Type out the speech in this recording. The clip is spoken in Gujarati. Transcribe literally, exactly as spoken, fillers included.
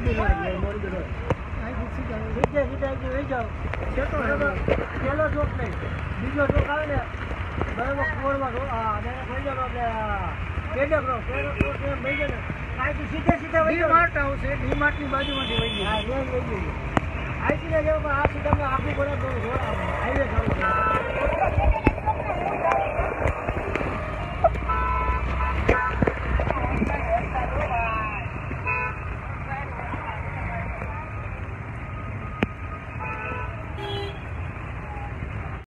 મોરબી રોડ મોરબી રોડ સીધે સીધા લઈ જાઓ પેલો ચોક નહીં બીજો ચોક આવે ને બરાબર કુવરમાં લઈ જાઓ આપણે કેડક રોડ કેડક રોડ એમ લઈ જાય ને કાંઈ સીધે સીધા વહી માર્ટ આવશે ડી માર્ટની બાજુમાંથી વહી જાય હા લઈ લઈ જઈએ આઈસીને જવું પણ આ સીધા આખું પડે હાઈવે થવું છે